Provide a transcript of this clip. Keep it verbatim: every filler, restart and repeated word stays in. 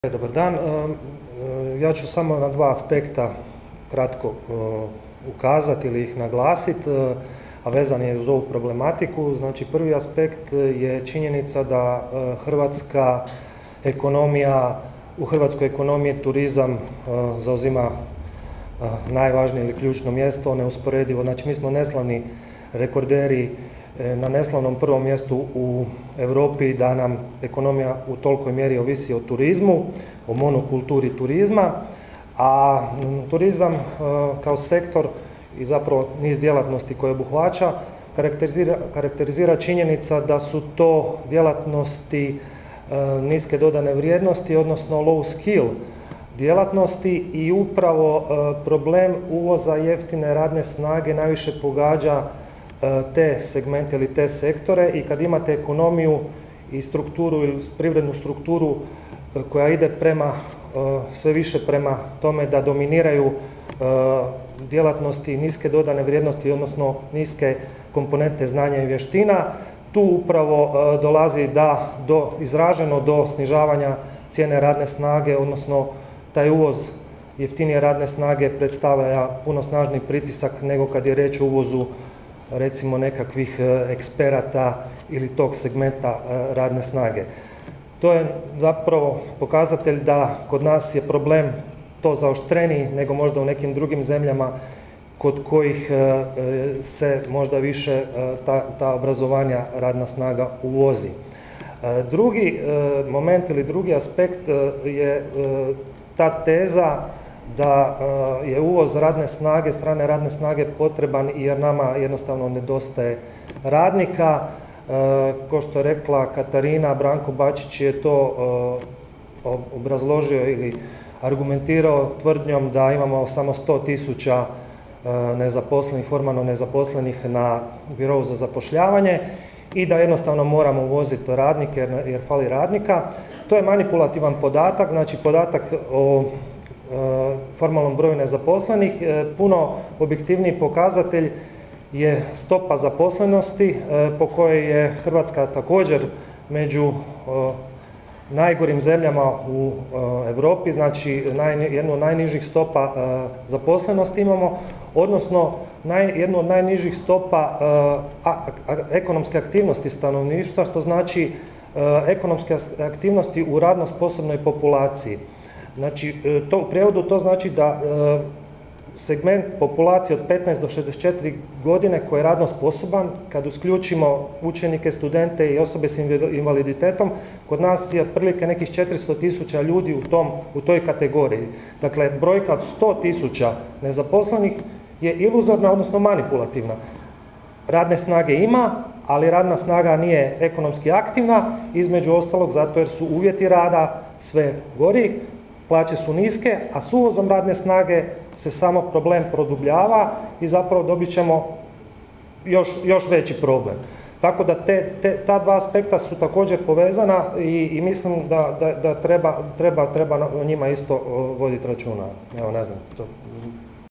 Dobar dan. Ja ću samo na dva aspekta kratko ukazati ili ih naglasiti, a vezan je uz ovu problematiku. Znači, prvi aspekt je činjenica da hrvatska ekonomija, u hrvatskoj ekonomiji turizam zauzima najvažnije ili ključno mjesto, neusporedivo. Znači, mi smo neslavni rekorderi na neslavnom prvom mjestu u Europi, da nam ekonomija u tolikoj mjeri ovisi o turizmu, o monokulturi turizma, a turizam kao sektor i zapravo niz djelatnosti koje obuhvaća karakterizira, karakterizira činjenica da su to djelatnosti niske dodane vrijednosti, odnosno low skill djelatnosti, i upravo problem uvoza jeftine radne snage najviše pogađa te segmente ili te sektore. I kad imate ekonomiju i strukturu ili privrednu strukturu koja ide prema, sve više prema tome da dominiraju djelatnosti niske dodane vrijednosti, odnosno niske komponente znanja i vještina, tu upravo dolazi da, do, izraženo do snižavanja cijene radne snage, odnosno taj uvoz jeftinije radne snage predstavlja puno snažniji pritisak nego kad je riječ o uvozu recimo nekakvih eksperata ili tog segmenta radne snage. To je zapravo pokazatelj da kod nas je problem to zaoštreniji nego možda u nekim drugim zemljama kod kojih se možda više ta, ta obrazovanja radna snaga uvozi. Drugi moment ili drugi aspekt je ta teza da je uvoz radne snage, strane radne snage potreban jer nama jednostavno nedostaje radnika. Ko što je rekla Katarina, Branko Bačić je to obrazložio ili argumentirao tvrdnjom da imamo samo sto tisuća nezaposlenih, formalno nezaposlenih na birovu za zapošljavanje i da jednostavno moramo uvoziti radnike jer, jer fali radnika. To je manipulativan podatak, znači podatak o formalnom broju nezaposlenih. Puno objektivniji pokazatelj je stopa zaposlenosti po kojoj je Hrvatska također među najgorim zemljama u Europi, znači jednu od najnižih stopa zaposlenosti imamo, odnosno jednu od najnižih stopa ekonomske aktivnosti stanovništva, što znači ekonomske aktivnosti u radno sposobnoj populaciji. Znači, to u prijevodu to znači da segment populacije od petnaest do šezdeset četiri godine koji je radno sposoban, kad isključimo učenike, studente i osobe s invaliditetom, kod nas je otprilike nekih četiristo tisuća ljudi u, tom, u toj kategoriji. Dakle, brojka od sto tisuća nezaposlenih je iluzorna, odnosno manipulativna. Radne snage ima, ali radna snaga nije ekonomski aktivna, između ostalog zato jer su uvjeti rada sve gori, plaće su niske, a s uvozom radne snage se samo problem produbljava i zapravo dobit ćemo još, još veći problem. Tako da te, te, ta dva aspekta su također povezana i, i mislim da, da, da treba, treba, treba o njima isto voditi računa. Evo, ne znam, to